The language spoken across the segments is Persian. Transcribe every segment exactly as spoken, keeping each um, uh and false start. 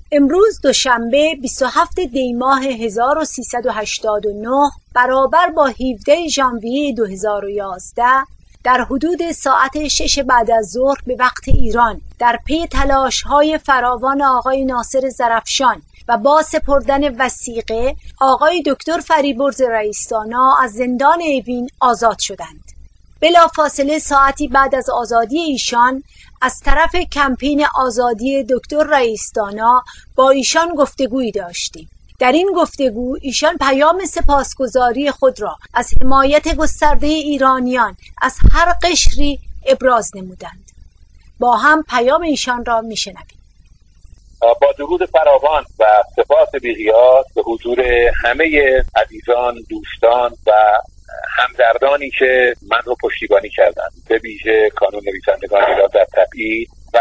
امروز دوشنبه بیست و هفتم دی ماه هزار و سیصد و هشتاد و نه برابر با هفدهم ژانویه دو هزار و یازده در حدود ساعت شش بعد از ظهر به وقت ایران در پی تلاش‌های فراوان آقای ناصر زرافشان و با سپردن وثیقه آقای دکتر فریبرز رئیس‌دانا از زندان اوین آزاد شدند. بلافاصله ساعتی بعد از آزادی ایشان از طرف کمپین آزادی دکتر رئیس‌دانا با ایشان گفتگویی داشتیم. در این گفتگو ایشان پیام سپاسگزاری خود را از حمایت گسترده ایرانیان از هر قشری ابراز نمودند. با هم پیام ایشان را میشنویم. با درود فراوان و سپاس بی‌قیاس به حضور همه عزیزان، دوستان و همدردانی که من رو پشتیبانی کردند، به ویژه کانون نویسندگان ایران در تبعید و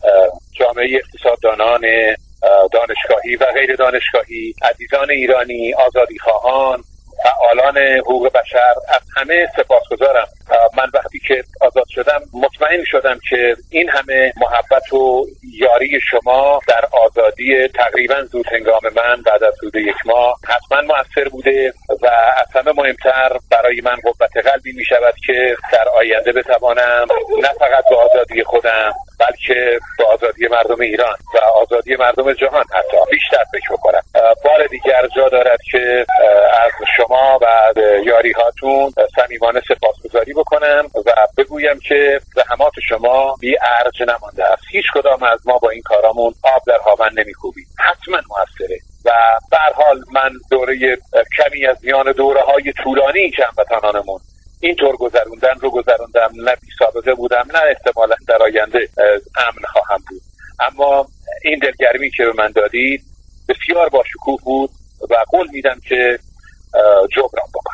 جامعه اقتصاددانان دانشگاهی و غیر دانشگاهی، عزیزان ایرانی، آزادیخواهان، فعالان حقوق بشر، از همه سپاسگزارم. من وقتی که آزاد شدم مطمئن شدم که این همه محبت و یاری شما در آزادی تقریبا زود هنگام من بعد از حدود یک ماه حتما مؤثر بوده و از همه مهمتر برای من قوت قلبی می شود که در آینده بتوانم نه فقط به آزادی خودم بلکه به آزادی مردم ایران و آزادی مردم جهان حتی بیشتر فکر بکنم. بار دیگر جا دارد که از شما و یاری هاتون صمیمانه سپاسگزاری بکنم و بگویم که زحمات شما بی ارج نمانده است. هیچ کدام از ما با این کارامون آب در هاون نمی‌کوبیم. حتما موثره و به هر حال من دوره کمی از میان دوره‌های طولانی که هموطنانمون اینطور گذروندن رو گذروندم. نه بی سابقه بودم، نه احتمالاً در آینده امن خواهم بود، اما این دلگرمی که به من دادید بسیار با شکوه بود و قول میدم که جبران بکنم.